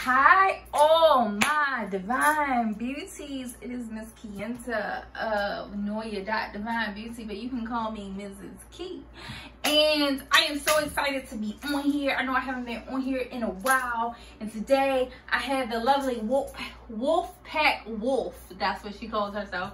Hi, all my divine beauties. It is Miss Kienta of Noya.Divine Beauty, but you can call me Mrs. Key. And I am so excited to be on here. I know I haven't been on here in a while, and today I have the lovely Wolfpack Wolf. That's what she calls herself.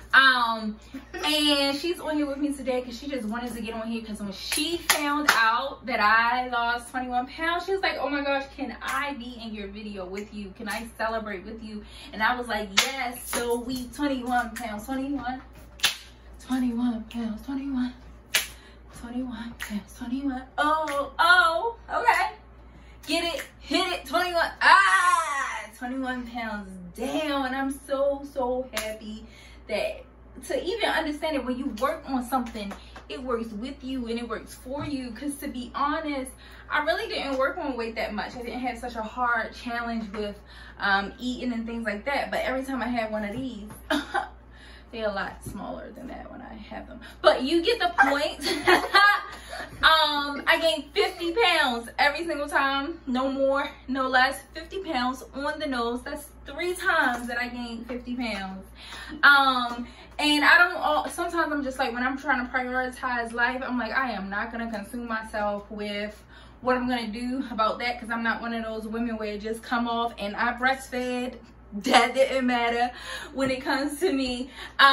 And she's on here with me today because she just wanted to get on here because when she found out that I lost 21 pounds, she was like, oh my gosh, can I be in your video with you? Can I celebrate with you? And I was like, yes. So we 21 pounds, 21 pounds, 21 pounds, 21. Oh, okay. Get it, hit it, 21. 21 pounds down. And I'm so happy that to even understand it, when you work on something, it works with you and it works for you. Because to be honest, I really didn't work on weight that much. I didn't have such a hard challenge with eating and things like that. But every time I have one of these, they're a lot smaller than that when I have them. But you get the point. I gained 50 pounds every single time. No more, no less. 50 pounds on the nose. That's 3 times that I gained 50 pounds. And I don't, sometimes I'm just like, when I'm trying to prioritize life, I'm like, I am not going to consume myself with what I'm going to do about that, because I'm not one of those women where it just come off. And I breastfed. That didn't matter when it comes to me.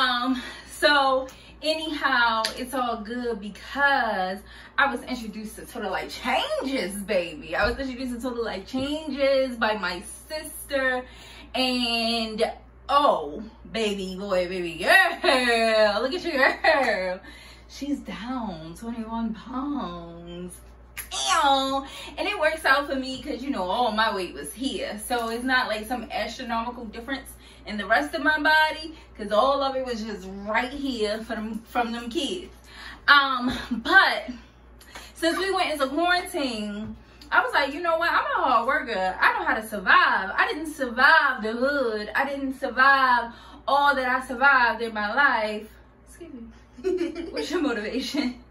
So anyhow, it's all good because I was introduced to Total Life Changes, baby. I was introduced to Total Life Changes by my sister. And oh, baby boy, baby girl, look at your girl. She's down 21 pounds. Ew. And it works out for me because, you know, all my weight was here. So it's not like some astronomical difference in the rest of my body, because all of it was just right here from them kids. But since we went into quarantine, I was like, you know what? I'm a hard worker. I know how to survive. I didn't survive the hood. I didn't survive all that I survived in my life. Excuse me. What's your motivation?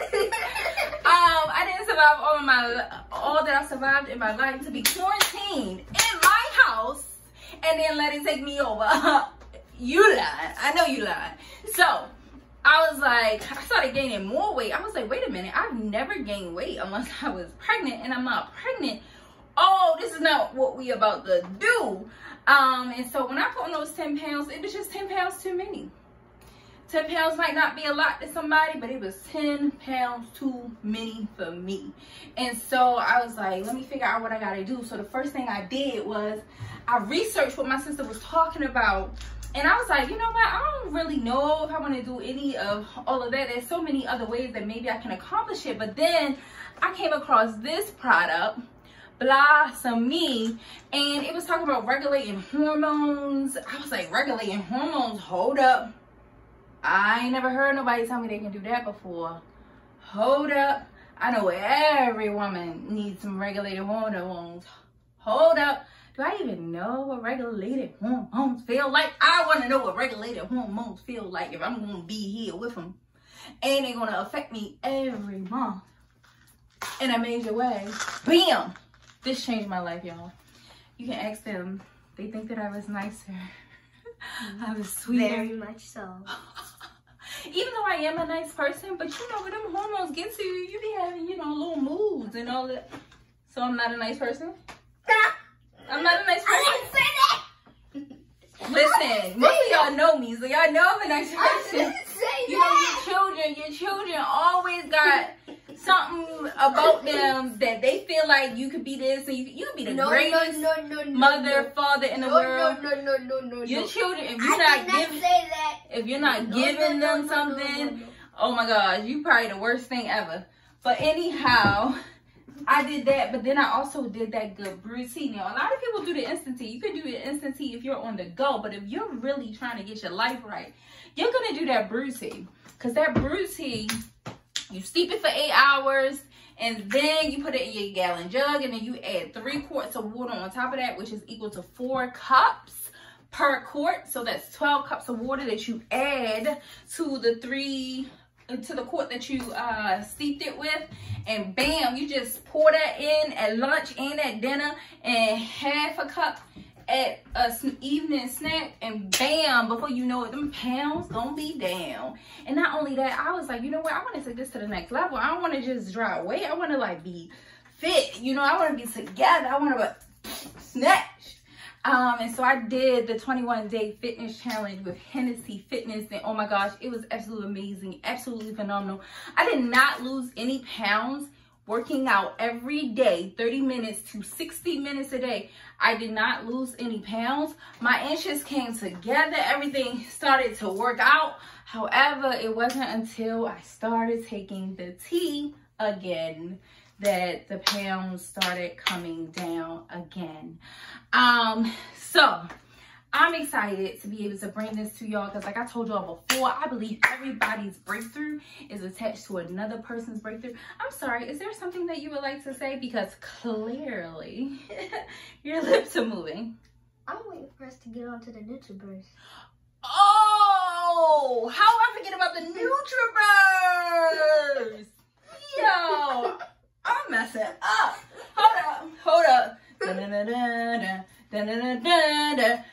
I didn't survive all that I survived in my life to be quarantined in my house and then let it take me over. You lied. I know you lied. So I was like, I started gaining more weight. I was like, wait a minute, I've never gained weight unless I was pregnant, and I'm not pregnant. Oh, this is not what we about to do. And so when I put on those 10 pounds, it was just 10 pounds too many. 10 pounds might not be a lot to somebody, but it was 10 pounds too many for me. And so I was like, let me figure out what I gotta do. So the first thing I did was I researched what my sister was talking about. And I was like, you know what? I don't really know if I want to do any of all of that. There's so many other ways that maybe I can accomplish it. But then I came across this product, Blossom Me, and it was talking about regulating hormones. I was like, regulating hormones? Hold up. I ain't never heard nobody tell me they can do that before. Hold up. I know every woman needs some regulated hormones. Hold up. Do I even know what regulated hormones feel like? I want to know what regulated hormones feel like if I'm going to be here with them. And they're going to affect me every month in a major way. Bam! This changed my life, y'all. You can ask them. They think that I was nicer. I was sweeter. Very much so. Even though I am a nice person, but you know, when them hormones get to you, you be having, you know, little moods and all that. So I'm not a nice person? I'm not a nice person? I didn't say that! Listen, most of y'all know me, so y'all know I'm a nice person. I didn't say you that! know, your children always got something about them that they feel like you could be this, and you could be the greatest mother, father in the world. No. Your children, if you're not giving them something, oh my gosh, you probably the worst thing ever. But anyhow, I did that, but then I also did that good brew tea. Now, a lot of people do the instant tea. You can do the instant tea if you're on the go, but if you're really trying to get your life right, you're gonna do that brew tea. Because that brew tea, you steep it for 8 hours, and then you put it in your gallon jug, and then you add 3 quarts of water on top of that, which is equal to 4 cups per quart. So that's 12 cups of water that you add to the to the quart that you steeped it with, and bam, you just pour that in at lunch and at dinner, and half a cup at an evening snack, and bam, before you know it, them pounds gonna be down. And not only that, I was like, you know what, I want to take this to the next level. I don't want to just drop weight. I want to like be fit, you know. I want to be together. I want to snatch. And so I did the 21-day fitness challenge with Hennessy Fitness, and oh my gosh, it was absolutely amazing, absolutely phenomenal. I did not lose any pounds working out every day, 30 minutes to 60 minutes a day. I did not lose any pounds. My inches came together. Everything started to work out. However, it wasn't until I started taking the tea again that the pounds started coming down again. So I'm excited to be able to bring this to y'all, because like I told y'all before, I believe everybody's breakthrough is attached to another person's breakthrough. I'm sorry, is there something that you would like to say? Because clearly your lips are moving. I'm waiting for us to get onto the NutriBurst. Oh, how I forget about the NutriBurst? Yo, I'm messing up. Hold up. Da-da-da-da-da, da-da-da-da-da,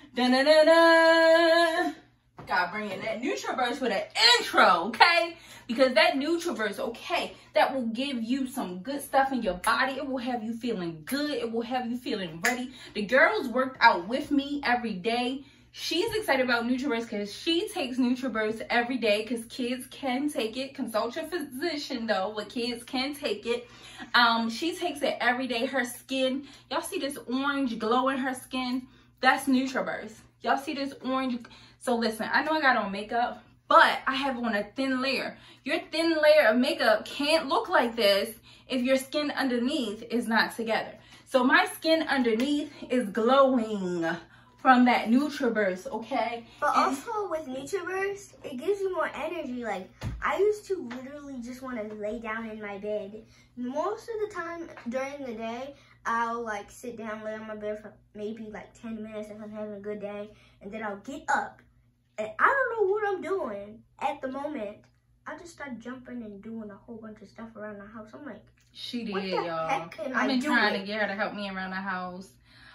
da-da-da-da. God, bring in that NutriBurst with an intro, okay? Because that NutriBurst, okay, that will give you some good stuff in your body. It will have you feeling good. It will have you feeling ready. The girls worked out with me every day. She's excited about NutriBurst because she takes NutriBurst every day, because kids can take it. Consult your physician though, but kids can take it. She takes it every day. Her skin, y'all see this orange glow in her skin? That's NutriBurst. Y'all see this orange? So listen, I know I got on makeup, but I have on a thin layer. Your thin layer of makeup can't look like this if your skin underneath is not together. So my skin underneath is glowing from that NutriBurst, okay? But also with NutriBurst, it gives you more energy. Like, I used to literally just want to lay down in my bed. Most of the time during the day, I'll like sit down, lay on my bed for maybe like 10 minutes if I'm having a good day, and then I'll get up. And I don't know what I'm doing at the moment. I just start jumping and doing a whole bunch of stuff around the house. I'm like, she did, y'all. I've been trying to get her to help me around the house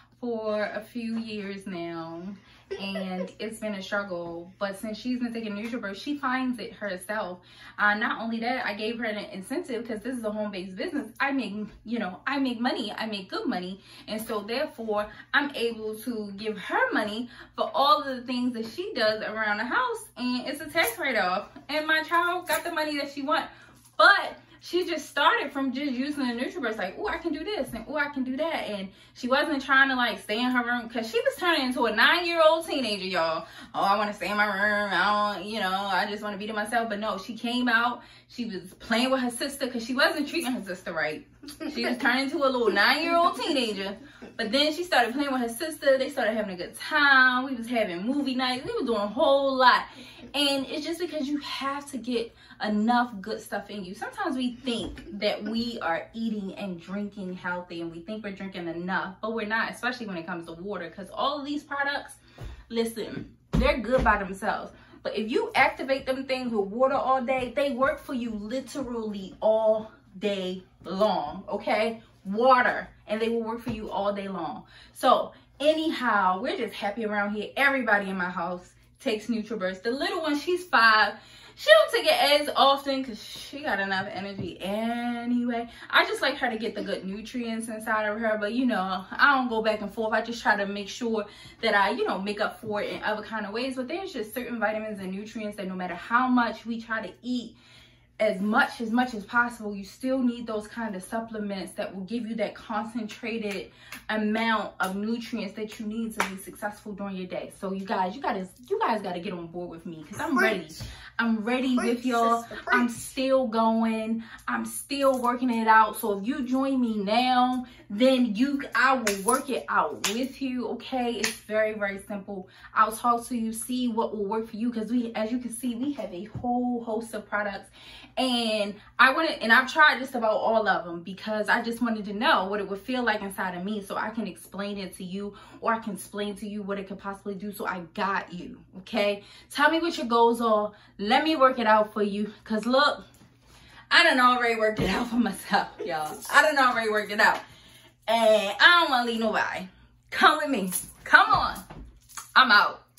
for a few years now, and it's been a struggle. But since she's been taking NutriBurst, she finds it herself. Not only that, I gave her an incentive because this is a home-based business. I make, you know, I make money. I make good money, and so therefore I'm able to give her money for all of the things that she does around the house, and it's a tax write-off. And my child got the money that she wants, but she just started from just using the NutriBurst, like, oh, I can do this, and oh, I can do that. And she wasn't trying to like stay in her room, because she was turning into a 9-year-old teenager, y'all. Oh, I want to stay in my room. I don't, you know, I just want to be to myself. But no, she came out. She was playing with her sister, because she wasn't treating her sister right. She was turning into a little 9-year-old teenager. But then she started playing with her sister. They started having a good time. We was having movie nights. We were doing a whole lot. And it's just because you have to get enough good stuff in you. Sometimes we think that we are eating and drinking healthy, and we think we're drinking enough, but we're not, especially when it comes to water, because all of these products, listen, they're good by themselves. But if you activate them things with water all day, they work for you literally all day long, okay? Water, and they will work for you all day long. So anyhow, we're just happy around here. Everybody in my house takes NutriBurst. The little one, she's 5. She don't take it as often because she got enough energy anyway. I just like her to get the good nutrients inside of her. But, you know, I don't go back and forth. I just try to make sure that I, you know, make up for it in other kind of ways. But there's just certain vitamins and nutrients that no matter how much we try to eat, as much as possible, you still need those kind of supplements that will give you that concentrated amount of nutrients that you need to be successful during your day. So you guys got to get on board with me, because I'm ready. I'm ready with y'all. I'm still going. I'm still working it out. So if you join me now, then I will work it out with you, okay? It's very, very simple. I'll talk to you, see what will work for you, because as you can see, we have a whole host of products. And I've tried just about all of them, because I just wanted to know what it would feel like inside of me, so I can explain it to you, or I can explain to you what it could possibly do. So I got you, okay? Tell me what your goals are. Let let me work it out for you. Because look, I done already worked it out for myself, y'all. I done already worked it out. And I don't want to leave nobody. Come with me. Come on. I'm out.